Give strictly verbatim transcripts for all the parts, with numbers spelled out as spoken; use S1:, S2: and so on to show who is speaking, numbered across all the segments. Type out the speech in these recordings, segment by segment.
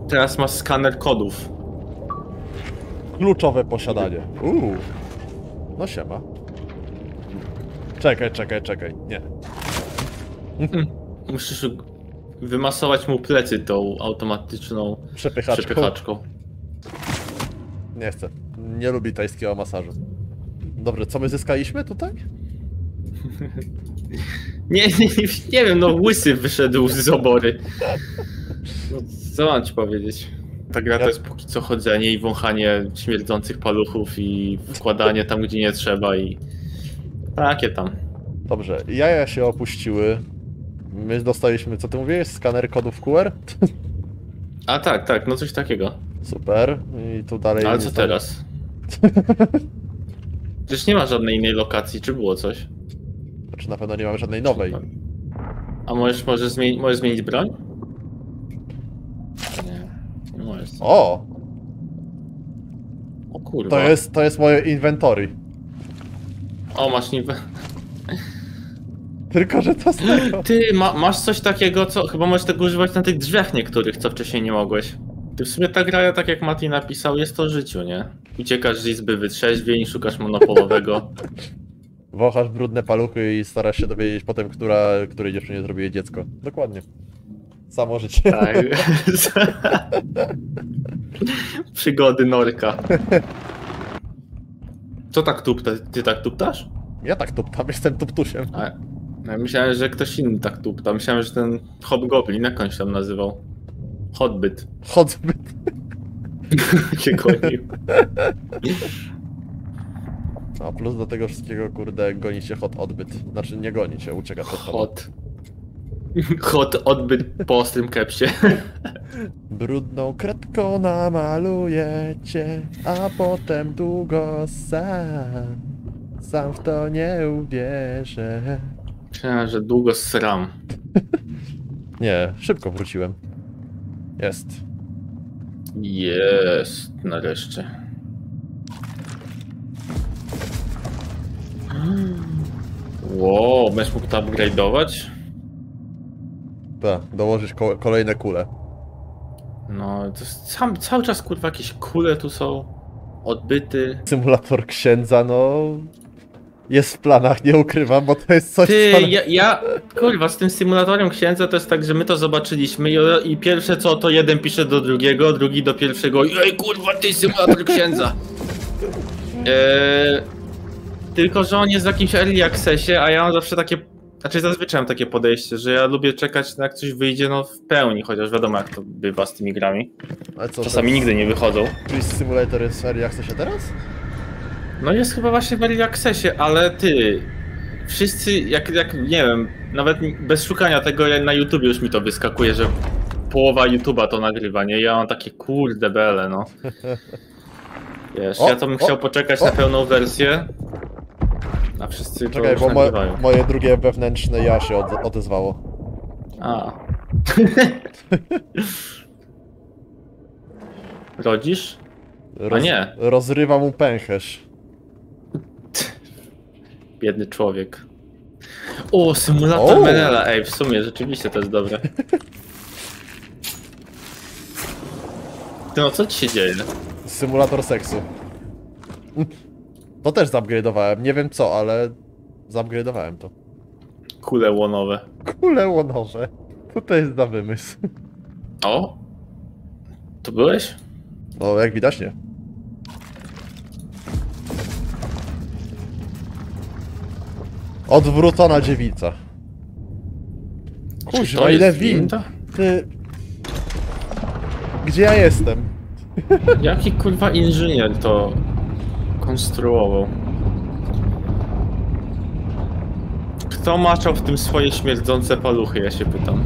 S1: teraz masz skaner kodów.
S2: Kluczowe posiadanie. Uuu. No siema. Czekaj, czekaj, czekaj. Nie.
S1: Musisz wymasować mu plecy tą automatyczną
S2: Przepychaczką.
S1: przepychaczką.
S2: Nie chcę. Nie lubi tajskiego masażu. Dobrze, co my zyskaliśmy tutaj?
S1: Nie, nie, nie wiem, no łysy wyszedł z obory. No, co mam ci powiedzieć? Ta gra to jest póki co chodzenie i wąchanie śmierdzących paluchów i wkładanie tam, gdzie nie trzeba i... Takie tam.
S2: Dobrze, jaja się opuściły. My dostaliśmy, co ty mówiłeś? Skaner kodów Q R?
S1: A tak, tak, no coś takiego.
S2: Super. I tu dalej...
S1: Ale co teraz? Przecież nie ma żadnej innej lokacji, czy było coś?
S2: Znaczy na pewno nie mamy żadnej nowej.
S1: A możesz, możesz, zmieni możesz zmienić broń? Nie, nie możesz.
S2: O!
S1: O kurwa.
S2: To jest, to jest moje inventory.
S1: O, masz niby...
S2: Tylko, że to z tego.
S1: Ty, ma, masz coś takiego, co chyba możesz tego używać na tych drzwiach niektórych, co wcześniej nie mogłeś. Ty w sumie ta gra, tak jak Mati napisał, jest to o życiu, nie? Uciekasz z izby wytrzeźwień, szukasz monopolowego.
S2: Wąchasz brudne paluchy i starasz się dowiedzieć potem, która, której dziewczynie zrobiłeś dziecko. Dokładnie. Samo życie.
S1: Tak. Przygody Norka. Co tak tupta? Ty tak tuptasz?
S2: Ja tak tuptam, jestem tuptusiem.
S1: A, ja myślałem, że ktoś inny tak tupta. Myślałem, że ten Hobgoblin, jak on się tam nazywał? Hotbyt.
S2: Hotbyt.
S1: się gonił.
S2: A plus do tego wszystkiego, kurde, goni cię hot odbyt. Znaczy nie goni cię, ucieka przed tobą.
S1: Hot. Hot odbyt po ostrym kepsie.
S2: Brudną kredką namaluję cię, a potem długo sam. Sam w to nie uwierzę.
S1: Myślałem, że długo sram.
S2: Nie, szybko wróciłem. Jest.
S1: Jest, nareszcie. Wow, będziesz mógł to upgrade'ować?
S2: Tak, dołożyć ko kolejne kule.
S1: No, to jest sam, cały czas kurwa jakieś kule tu są. Odbyty.
S2: Symulator księdza, no... Jest w planach, nie ukrywam, bo to jest coś...
S1: Ty,
S2: co...
S1: ja, ja, kurwa, z tym symulatorem księdza to jest tak, że my to zobaczyliśmy i, i pierwsze co, to jeden pisze do drugiego, drugi do pierwszego. Ej, kurwa, ty symulator księdza! Eee, tylko, że on jest w jakimś early accessie, a ja mam zawsze takie, znaczy zazwyczaj mam takie podejście, że ja lubię czekać, jak coś wyjdzie no w pełni, chociaż wiadomo jak to bywa z tymi grami.
S2: Ale co,
S1: Czasami nigdy nie wychodzą.
S2: Twist Simulator jest w early accessie teraz?
S1: No jest chyba właśnie w early accessie, ale ty... Wszyscy, jak, jak nie wiem, nawet bez szukania tego na YouTubie już mi to wyskakuje, że połowa YouTube'a to nagrywa, nie? Ja mam takie kurde bele, no. Wiesz,
S2: O,
S1: ja to bym
S2: o,
S1: chciał poczekać
S2: o.
S1: na pełną wersję, a wszyscy to
S2: Czekaj,
S1: już
S2: bo mo
S1: nagrywają.
S2: moje drugie wewnętrzne ja się od odezwało.
S1: A. Rodzisz?
S2: Roz
S1: A nie.
S2: Rozrywa mu pęcherz.
S1: Biedny człowiek. O, symulator
S2: O.
S1: Menela, ej, w sumie rzeczywiście to jest dobre. Ty, no co ci się dzieje?
S2: Symulator seksu. To też zupgrade'owałem, nie wiem co, ale zupgrade'owałem to.
S1: Kule łonowe.
S2: Kule łonowe. Co to jest za wymysł?
S1: O! To byłeś?
S2: No, jak widać nie. Odwrócona dziewica. Kuźwa, ile win?
S1: winda?
S2: Ty... Gdzie ja jestem?
S1: Jaki kurwa inżynier to konstruował? Kto maczał w tym swoje śmierdzące paluchy, ja się pytam.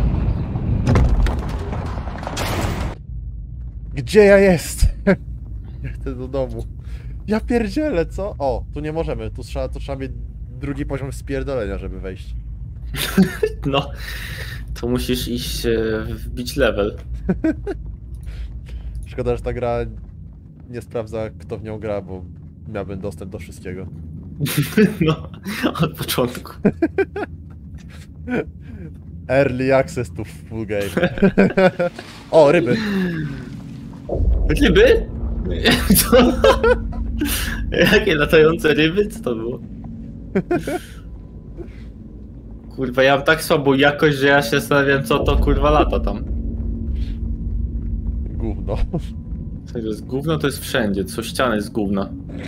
S2: Gdzie ja jestem? Ja chcę do domu. Ja pierdzielę, co? O, tu nie możemy, tu trzeba, tu trzeba mieć drugi poziom spierdolenia, żeby wejść.
S1: No, to musisz iść e, wbić level.
S2: Szkoda, że ta gra nie sprawdza, kto w nią gra, bo miałbym dostęp do wszystkiego.
S1: No, od początku.
S2: Early access to full game. O, ryby.
S1: Ryby? Co? Jakie latające ryby? Co to było? Kurwa, ja mam tak słabą jakość, że ja się zastanawiam, co to kurwa lata tam.
S2: Gówno.
S1: Co to jest gówno? To jest wszędzie, co ściany jest gówno.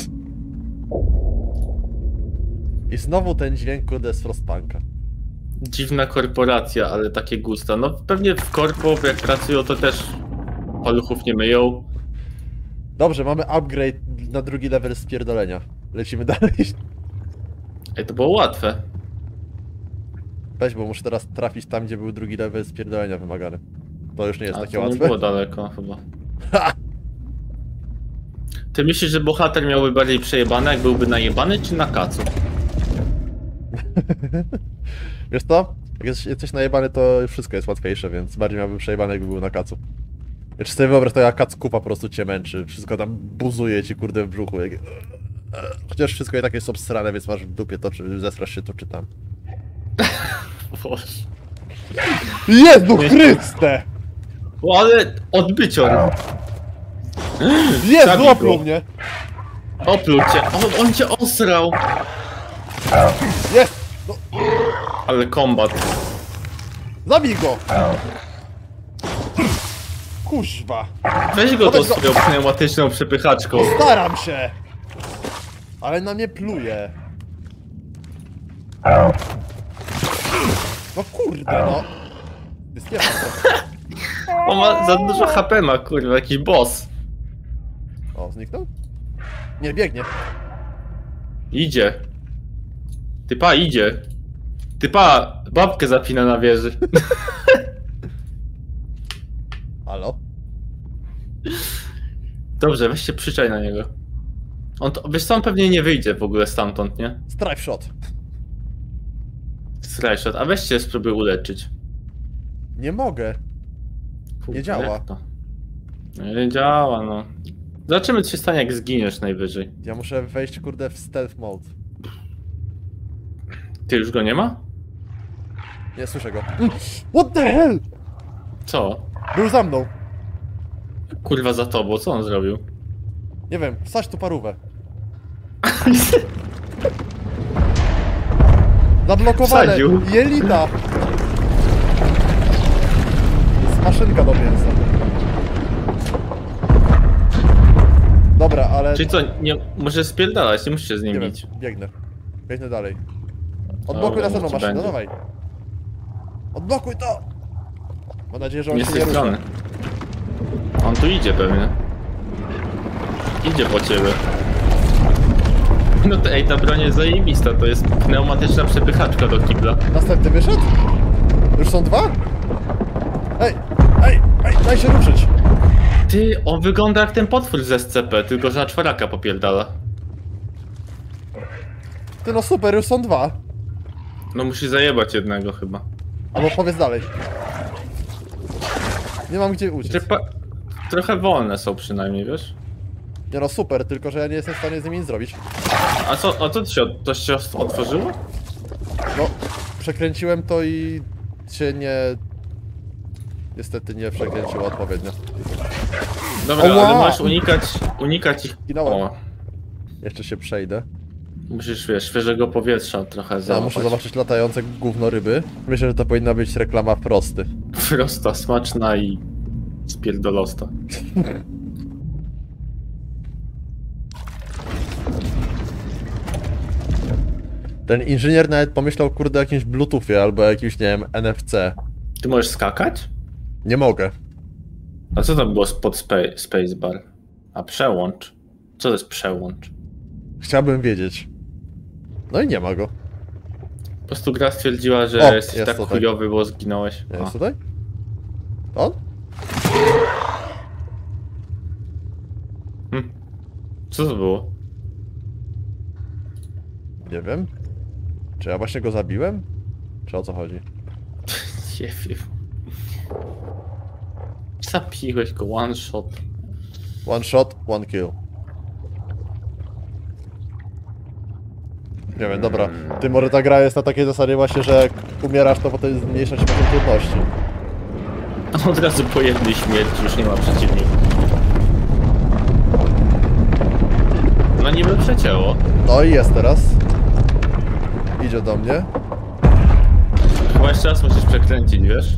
S2: I znowu ten dźwięk, kurde, z Frostpunka.
S1: Dziwna korporacja, ale takie gusta. No pewnie w korpo, jak pracują, to też paluchów nie myją.
S2: Dobrze, mamy upgrade na drugi level spierdolenia. Lecimy dalej.
S1: Ej, to było łatwe.
S2: Weź, bo muszę teraz trafić tam, gdzie był drugi level spierdolenia wymagany. To już nie jest
S1: A
S2: takie
S1: to nie
S2: łatwe.
S1: było daleko chyba.
S2: Ha!
S1: Ty myślisz, że bohater miałby bardziej przejebane, jak byłby najebany, czy na kacu?
S2: Wiesz co? Jak jest- jesteś najebany, to wszystko jest łatwiejsze, więc bardziej miałbym przejebane, jakby był na kacu. Jeszcze sobie wyobraź to, jak kac kupa po prostu cię męczy. Wszystko tam buzuje ci, kurde, w brzuchu. Jak... Chociaż wszystko i tak jest obsrane, więc masz w dupie to, czy zesrasz się to, czy tam.
S1: Boże.
S2: Jezu Chryste!
S1: O, ale odbycior.
S2: Jezu,
S1: Zabij
S2: opluł
S1: go.
S2: mnie!
S1: Opluł cię. On, on cię osrał.
S2: Jest! No,
S1: Ale kombat.
S2: zabij go! Kuźwa!
S1: Weź go tą
S2: Wobec go-
S1: swoją pneumatyczną przepychaczką.
S2: Staram się! Ale na mnie pluje. No kurde, no. Jest nie
S1: On ma za dużo H P ma, kurwa, jakiś boss.
S2: O, zniknął? Nie, biegnie.
S1: Idzie. Typa idzie. Typa babkę zapina na wieży.
S2: Halo?
S1: Dobrze, weź się przyczaj na niego. On to, wiesz co, on pewnie nie wyjdzie w ogóle stamtąd, nie?
S2: Strife shot.
S1: Slashshot, a weź się spróbuj uleczyć.
S2: Nie mogę.
S1: Kurde,
S2: działa.
S1: jak to? No nie działa, no. Zobaczymy, co się stanie, jak zginiesz najwyżej.
S2: Ja muszę wejść, kurde, w stealth mode.
S1: Ty już go nie ma?
S2: Nie słyszę go. What the hell?
S1: Co?
S2: Był za mną.
S1: Kurwa za tobą, co on zrobił?
S2: Nie wiem, wsadź tu parówę. Zablokowane!
S1: Wsadził.
S2: Jelita! Jest maszynka do mięsa. Dobra, ale...
S1: Czyli co, nie, możesz spierdalać, nie musisz się z
S2: Nie
S1: nim
S2: wiem,
S1: bić.
S2: biegnę. Biegnę dalej. Odblokuj
S1: Dobra,
S2: następną
S1: niech ci
S2: maszynę,
S1: będzie.
S2: dawaj. Odblokuj to! Mam nadzieję, że on
S1: Nie
S2: się
S1: z
S2: nie
S1: tej
S2: rusza.
S1: strony. On tu idzie pewnie. Idzie po ciebie. No to ej, ta broń jest zajebista, to jest pneumatyczna przepychaczka do kibla.
S2: Następny wyszedł? Już są dwa? Ej, ej, ej, daj się ruszyć!
S1: Ty, on wygląda jak ten potwór z S C P, tylko że na czworaka popierdala.
S2: Ty no super, już są dwa.
S1: No musi zajebać jednego chyba.
S2: Albo powiedz dalej. Nie mam gdzie uciec.
S1: Typa... Trochę wolne są przynajmniej, wiesz?
S2: Nie no super, tylko że ja nie jestem w stanie z nimi nic zrobić.
S1: A co, a to się, to się otworzyło?
S2: No, przekręciłem to i się nie... Niestety nie przekręciło odpowiednio.
S1: Dobra,
S2: Oła!
S1: ale masz unikać, unikać ich...
S2: Zginąłem.
S1: O,
S2: Jeszcze się przejdę.
S1: musisz, wiesz, świeżego powietrza trochę
S2: Ja
S1: załapać.
S2: muszę zobaczyć latające gówno ryby. Myślę, że to powinna być reklama Frosty.
S1: Prosta, smaczna i spierdolosta.
S2: Ten inżynier nawet pomyślał, kurde, o jakimś bluetoothie albo jakimś, nie wiem, N F C.
S1: Ty możesz skakać?
S2: Nie mogę.
S1: A co tam było spod spa spacebar? A przełącz? Co to jest przełącz?
S2: Chciałbym wiedzieć. No i nie ma go.
S1: Po prostu gra stwierdziła, że
S2: O,
S1: jesteś
S2: jest
S1: tak
S2: tutaj.
S1: chujowy, bo zginąłeś.
S2: Nie
S1: A.
S2: jest tutaj? On?
S1: Hm. Co to było?
S2: Nie wiem. Czy ja właśnie go zabiłem? Czy o co chodzi?
S1: Nie wiem. Zabiłeś go, one shot.
S2: One shot, one kill. Nie wiem, dobra. Ty, może ta gra jest na takiej zasadzie właśnie, że jak umierasz, to potem zmniejsza się poziom trudności.
S1: Od razu po jednej śmierci już nie ma przeciwników. niby przecięło.
S2: No i jest teraz. Idzie do mnie.
S1: Chyba jeszcze raz musisz przekręcić, wiesz?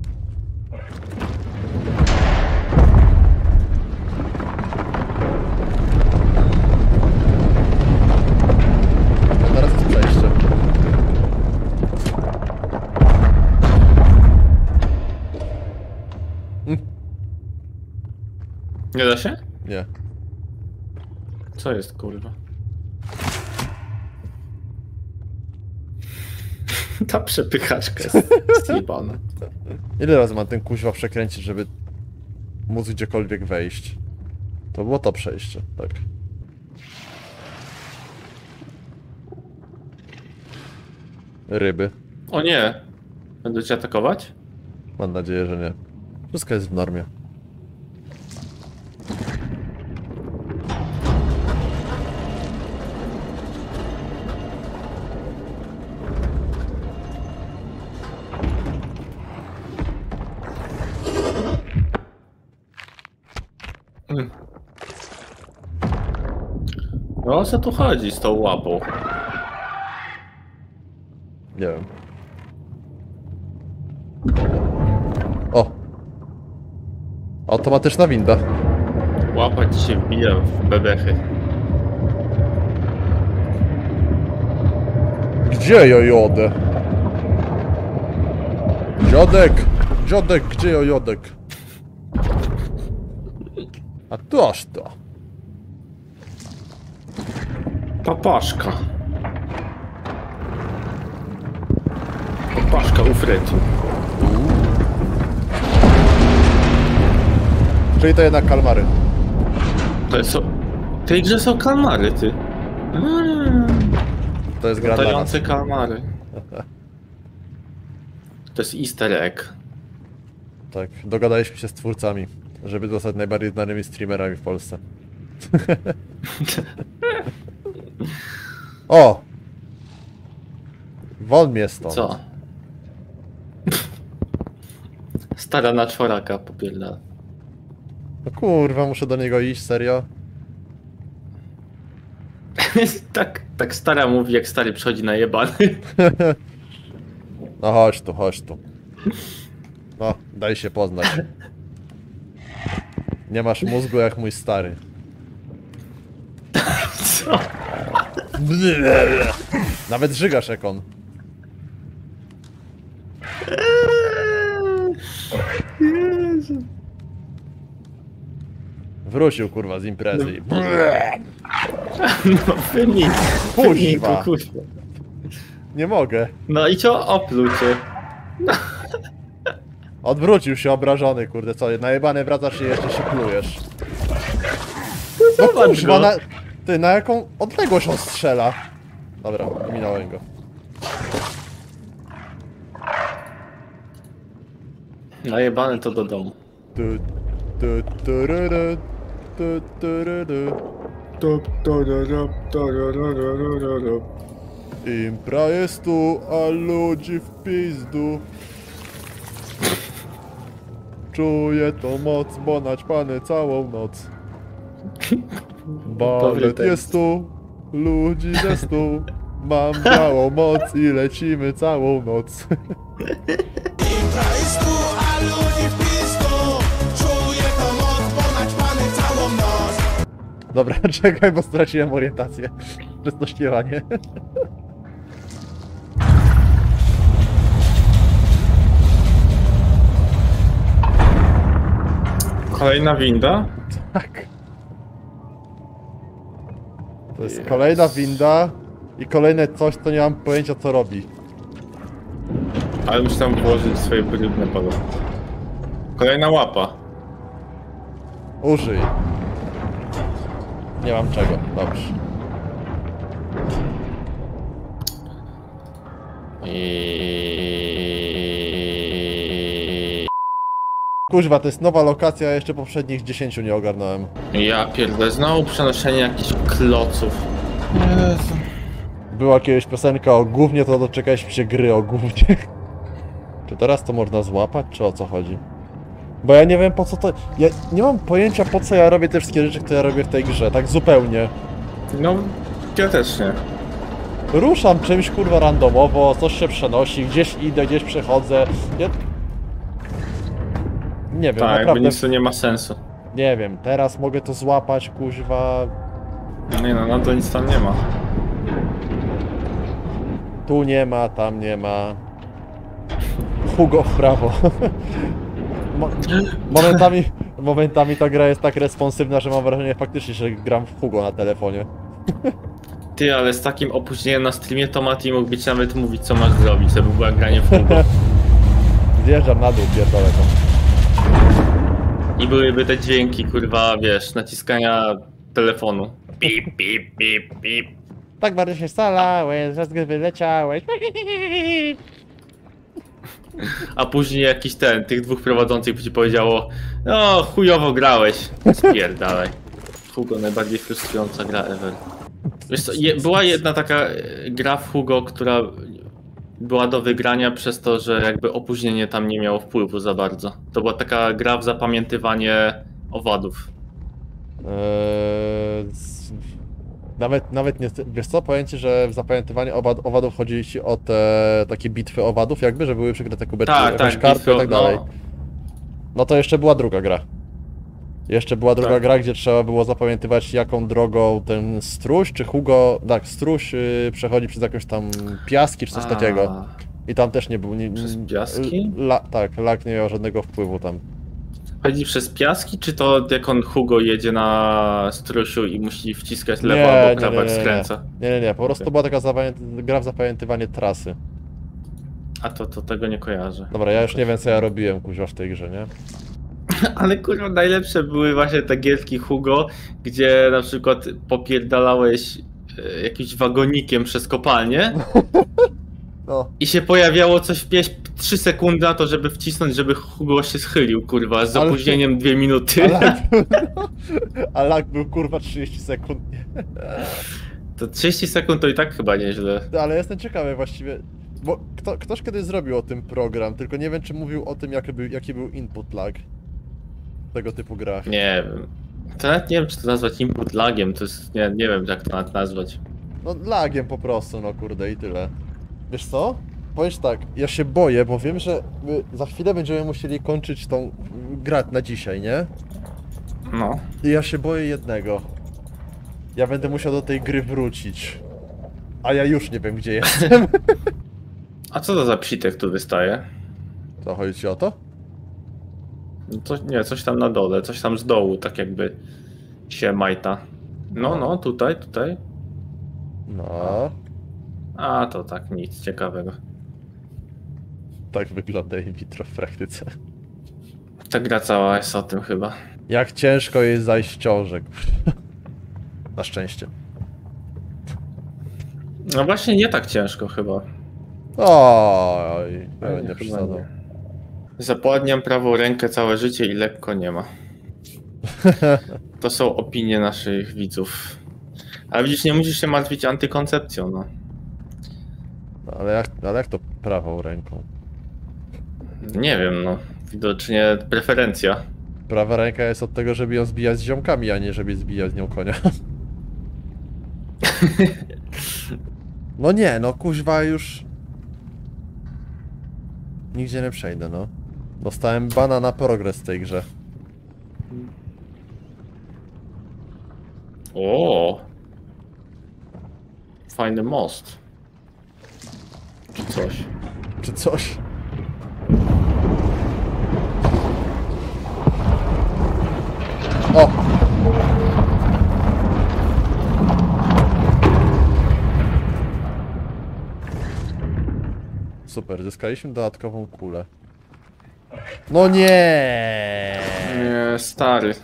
S2: Teraz jest przejście. Hm.
S1: Nie da się?
S2: Nie.
S1: Co jest, kurwa? Ta przepychaczka jest zjebana.
S2: Ile razy mam ten kuźwa przekręcić, żeby móc gdziekolwiek wejść? To było to przejście, tak. Ryby.
S1: O nie! Będą cię atakować?
S2: Mam nadzieję, że nie. Wszystko jest w normie.
S1: Hmm. No o co tu chodzi z tą łapą?
S2: Nie wiem. O! Automatyczna winda.
S1: Łapa ci się wbija w bebechy.
S2: Gdzie jojodę? Dziadek! Dziadek, gdzie jojodek? A to aż to.
S1: Papaszka. Papaszka u Fredzi.
S2: Czyli to jednak kalmary.
S1: To jest... W tej grze są kalmary, ty. Mm.
S2: To jest gra dla nas.
S1: Latające kalmary. To jest easter egg.
S2: Tak, dogadaliśmy się z twórcami, żeby zostać najbardziej znanymi streamerami w Polsce. O! Wol mnie stąd.
S1: Co? Stara na czworaka popierdala.
S2: No kurwa, muszę do niego iść, serio?
S1: tak, tak stara mówi, jak stary przychodzi na jebany.
S2: No chodź tu, chodź tu. No, daj się poznać. Nie masz mózgu jak mój stary.
S1: Co?
S2: Nawet żygasz jak on.
S1: Jezu.
S2: Wrócił kurwa z imprezy i...
S1: No wynik.
S2: Kuźwa.
S1: Kuźwa.
S2: Nie mogę.
S1: No i co? Opluł cię.
S2: Odwrócił się obrażony, kurde, co? Najebany wracasz i jeszcze się plujesz. No
S1: Zobacz
S2: kurwa,
S1: go.
S2: na... Ty, na jaką odległość on strzela? Dobra, minąłem go.
S1: Najebany to do domu.
S2: Tu, tu, tu, ru, ru, tu, tu, ru, ru. Impra jest tu, a ludzi w pizdu. Czuję tą moc, bo naćpany całą noc. Balet jest tu, ludzi jest tu. Mam białą moc i lecimy całą noc.
S3: Impra jest tu, a ludzi w pizdu. Czuję tą moc, bo naćpany całą noc.
S2: Dobra, czekaj, bo straciłem orientację przez to śpiewanie.
S1: Kolejna winda?
S2: Tak. To jest kolejna winda i kolejne coś, co nie mam pojęcia co robi.
S1: Ale muszę tam włożyć swoje brudne palo. Kolejna łapa.
S2: Użyj. Nie mam czego, dobrze.
S1: I...
S2: Kuźwa, to jest nowa lokacja, ja jeszcze poprzednich dziesięciu nie ogarnąłem.
S1: Ja pierdolę, znowu przenoszenie jakichś kloców. Jezu.
S2: Była kiedyś piosenka o gównie, to doczekaliśmy się gry o gównie. Czy teraz to można złapać, czy o co chodzi? Bo ja nie wiem po co to... Ja nie mam pojęcia po co ja robię te wszystkie rzeczy, które ja robię w tej grze, tak zupełnie.
S1: No, ja też nie.
S2: Ruszam czymś kurwa randomowo, coś się przenosi, gdzieś idę, gdzieś przechodzę. Ja... Nie wiem,
S1: Tak, jakby
S2: naprawdę.
S1: nic to nie ma sensu.
S2: Nie wiem, teraz mogę to złapać, kuźwa.
S1: Nie no, no to nic tam nie ma.
S2: Tu nie ma, tam nie ma. Hugo w prawo. Mo momentami, momentami ta gra jest tak responsywna, że mam wrażenie faktycznie, że gram w Hugo na telefonie.
S1: Ty, ale z takim opóźnieniem na streamie to Mati mógłby ci nawet mówić, co masz zrobić, to by była granie w Hugo.
S2: Zjeżdżam na dół, pierdolę to.
S1: I byłyby te dźwięki, kurwa, wiesz, naciskania telefonu. Pip, pip, pip, pip.
S2: Tak bardzo się scalałeś, raz gdy wyleciałeś.
S1: A później jakiś ten, tych dwóch prowadzących by ci powiedziało: no, chujowo grałeś. Spierdalaj. Hugo, najbardziej frustrująca gra ever. Wiesz co, je, była jedna taka e, gra w Hugo, która była do wygrania przez to, że jakby opóźnienie tam nie miało wpływu za bardzo. To była taka gra w zapamiętywanie owadów.
S2: Eee, z... Nawet, nawet nie, wiesz co, powiem ci, że w zapamiętywaniu owad, owadów chodzi ci o te takie bitwy owadów jakby, że były przykryte kubeczki,
S1: Tak,
S2: jakąś
S1: tak,
S2: kartę
S1: bitwy,
S2: i tak dalej.
S1: no.
S2: No to jeszcze była druga gra. Jeszcze była druga
S1: Tak.
S2: gra, gdzie trzeba było zapamiętywać jaką drogą ten struś, czy Hugo, tak, struś yy, przechodzi przez jakąś tam piaski, czy coś
S1: A,
S2: takiego. I tam też nie był... Nie,
S1: Przez piaski?
S2: La, tak, lak nie miał żadnego wpływu tam.
S1: Chodzi przez piaski, czy to jak on Hugo jedzie na strusiu i musi wciskać lewo
S2: Nie,
S1: albo
S2: nie,
S1: prawo,
S2: nie,
S1: jak
S2: nie, nie.
S1: skręca?
S2: Nie, nie, nie, po prostu
S1: Okej.
S2: była taka zapamię- gra w zapamiętywanie trasy.
S1: A to, to tego nie kojarzę.
S2: Dobra, ja już nie wiem co ja robiłem kuźwa w tej grze, nie?
S1: Ale kurwa, najlepsze były właśnie te gierki Hugo, gdzie na przykład popierdalałeś e, jakimś wagonikiem przez kopalnię
S2: No.
S1: i się pojawiało coś w pieśń trzy sekundy na to, żeby wcisnąć, żeby Hugo się schylił, kurwa, z
S2: Ale-
S1: opóźnieniem dwie minuty.
S2: A lag, no, a lag był kurwa trzydzieści sekund.
S1: To trzydzieści sekund to i tak chyba nieźle.
S2: Ale jestem ciekawy właściwie, bo kto, ktoś kiedyś zrobił o tym program, tylko nie wiem czy mówił o tym jaki był, jaki był input lag w tego typu grach.
S1: Nie wiem. To nawet nie wiem, czy to nazwać input lagiem, to jest, nie, nie wiem jak to nawet nazwać.
S2: No lagiem po prostu, no kurde i tyle. Wiesz co? Powiedz tak, ja się boję, bo wiem, że my za chwilę będziemy musieli kończyć tą grę na dzisiaj, nie?
S1: No.
S2: I ja się boję jednego. Ja będę musiał do tej gry wrócić. A ja już nie wiem gdzie jestem.
S1: A co to za psitek tu wystaje?
S2: Co, chodzi ci o to?
S1: No to, nie, coś tam na dole, coś tam z dołu, tak jakby się majta. No, no, tutaj, tutaj.
S2: No,
S1: A, to tak, nic ciekawego.
S2: tak wygląda in vitro w praktyce.
S1: Ta gra cała jest o tym chyba.
S2: Jak ciężko jest zajść w ciążę. Na szczęście.
S1: No właśnie nie tak ciężko chyba.
S2: Oj, ja
S1: Ale
S2: będę
S1: chyba
S2: przesadzał.
S1: nie. Zapładniam prawą rękę całe życie i lekko nie ma. To są opinie naszych widzów. Ale widzisz, nie musisz się martwić antykoncepcją, no.
S2: No, ale, jak, ale jak to prawą ręką?
S1: Nie wiem, no. Widocznie preferencja.
S2: Prawa ręka jest od tego, żeby ją zbijać z ziomkami, a nie żeby zbijać z nią konia. No nie, no kuźwa już... Nigdzie nie przejdę, no. Dostałem bana na progres w tej grze.
S1: O, fajny most. Czy coś.
S2: Czy coś? O! Super, zyskaliśmy dodatkową kulę. No nie!
S1: Nie, stary.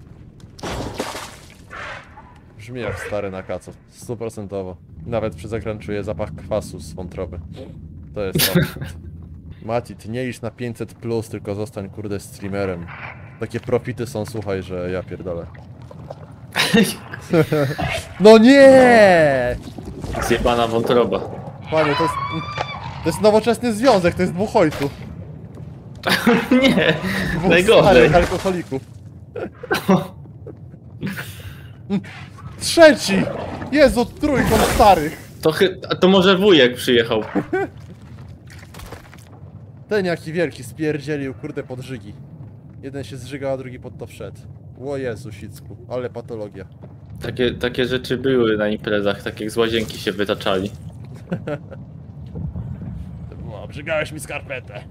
S2: Brzmi jak stary na kacu, stuprocentowo. Nawet przez ekran czuję zapach kwasu z wątroby. To jest to. Mati, ty nie licz na pięćset plus, tylko zostań kurde streamerem. Takie profity są, słuchaj, że ja pierdolę. No nie!
S1: Zjebana wątroba.
S2: Panie, to jest... To jest nowoczesny związek, to jest dwóch ojców.
S1: Nie,
S2: Dwóch
S1: najgorzej.
S2: starych alkoholików. Trzeci! Jezu, trójkąt starych!
S1: To, chy... a to może wujek przyjechał.
S2: Ten jaki wielki spierdzielił, kurde, podżygi. Jeden się zżygał, a drugi pod to wszedł. O Jezu, sicku, ale patologia.
S1: Takie, takie rzeczy były na imprezach, tak jak z łazienki się wytaczali.
S2: O, obrzygałeś mi skarpetę.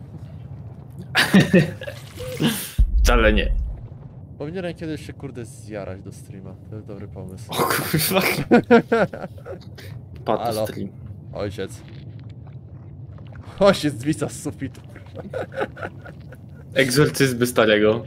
S1: Wcale nie.
S2: Powinienem kiedyś się, kurde, zjarać do streama. To jest dobry pomysł.
S1: O kurwa. Pato
S2: Halo.
S1: stream.
S2: Ojciec. Ojciec zwisa z sufitu.
S1: Egzorcyzmy starego.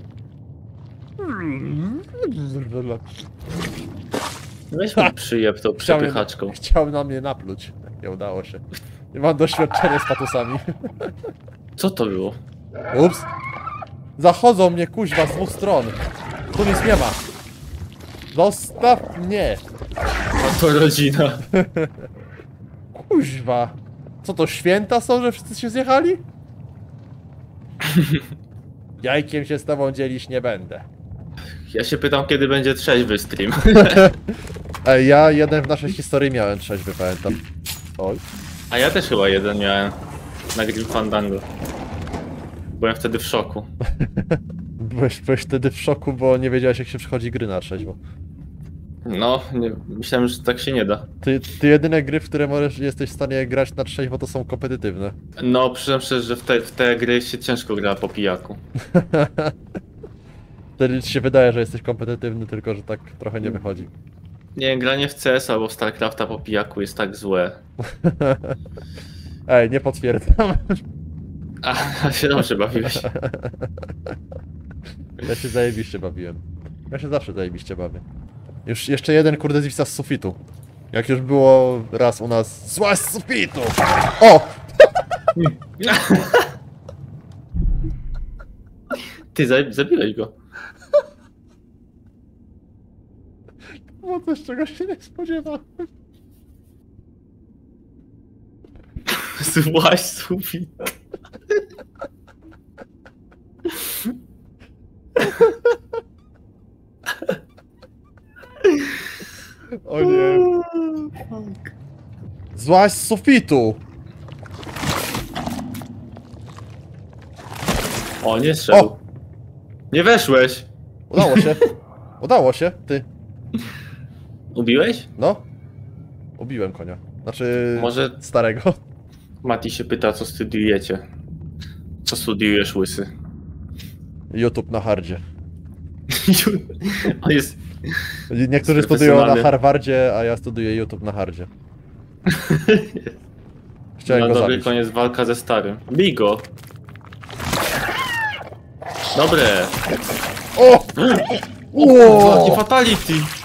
S1: Weź mi przyjeb tą przepychaczką.
S2: Chciał na mnie napluć. Nie udało się. Nie mam doświadczenia z patusami.
S1: Co to było?
S2: Ups. Zachodzą mnie kuźwa z dwóch stron. Tu nic nie ma. Zostaw mnie.
S1: A to rodzina.
S2: Kuźwa. Co to, święta są, że wszyscy się zjechali? Jajkiem się z tobą dzielić nie będę.
S1: Ja się pytam, kiedy będzie trzeźwy stream.
S2: Ej, ja jeden w naszej historii miałem trzeźwy, pamiętam. Oj.
S1: A ja też chyba jeden miałem. Na Grim Fandango. Byłem wtedy w szoku.
S2: Byłeś, byłeś wtedy w szoku, bo nie wiedziałeś, jak się przychodzi gry na trzeźwo.
S1: No, nie, myślałem, że tak się nie da.
S2: Ty, ty jedyne gry, w które możesz, jesteś w stanie grać na trzeźwo, to są kompetytywne.
S1: No, przyznam szczerze, że w te, w te gry się ciężko gra po pijaku.
S2: Wtedy ci się wydaje, że jesteś kompetytywny, tylko że tak trochę nie wychodzi.
S1: Nie, granie w C S albo w StarCrafta po pijaku jest tak złe.
S2: Ej, nie potwierdzam.
S1: A, a się dobrze bawiłeś.
S2: Ja się zajebiście bawiłem. Ja się zawsze zajebiście bawię. Już jeszcze jeden kurde zwisa z sufitu. Jak już było raz u nas zła z sufitu! O!
S1: Ty za, zabiłeś go.
S2: Było coś, czego się nie spodziewałem.
S1: Złaś sufit.
S2: O nie. Złaś z sufitu!
S1: O, nie strzelił.
S2: O!
S1: Nie weszłeś.
S2: Udało się. Udało się, ty.
S1: Ubiłeś?
S2: No. Ubiłem konia. Znaczy...
S1: Może-
S2: starego.
S1: Mati się pyta, co studiujecie. Co studiujesz, łysy?
S2: YouTube na hardzie.
S1: On jest...
S2: Niektórzy studiują na
S1: Profesjonalny.
S2: Harvardzie, a ja studiuję YouTube na hardzie. Chciałem
S1: Na
S2: go
S1: dobry
S2: zabić.
S1: koniec walka ze starym. Bij go. Dobre.
S2: O!
S1: O,
S2: Wow!
S1: jaki fatality.